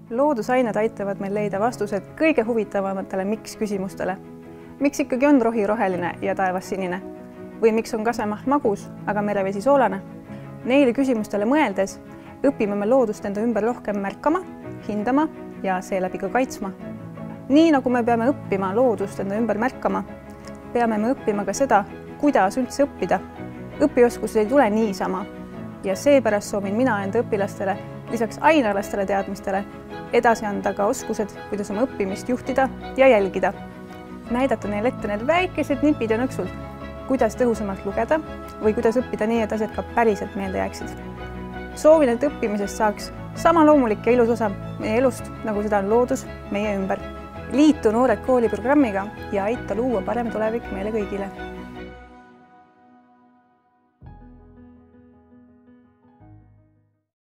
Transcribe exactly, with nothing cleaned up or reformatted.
Loodusained aitavad meil leida vastused kõige huvitavamatele miks küsimustele. Miks ikkagi on rohi roheline ja taevas sinine? Või miks on kasemaht magus, aga merevesi soolane? Neile küsimustele mõeldes õpime me loodust enda ümber rohkem märkama, hindama ja seeläbi ka kaitsma. Nii nagu me peame õppima loodust enda ümber märkama, peame me õppima ka seda, kuidas üldse õppida. Õpioskused ei tule niisama ja seepärast soovin mina enda õpilastele lisaks ainealastele teadmistele edasi anda ka oskused, kuidas oma õppimist juhtida ja jälgida. Näidata neile ette need väikesed nipid ja nõksud, kuidas tõhusamalt lugeda või kuidas õppida nii, et asjad ka päriselt meelde jääksid. Soovin, et õppimisest saaks sama loomulik ja ilus osa meie elust, nagu seda on loodus meie ümber. Liitu Noored Kooli programmiga ja aita luua parem tulevik meile kõigile.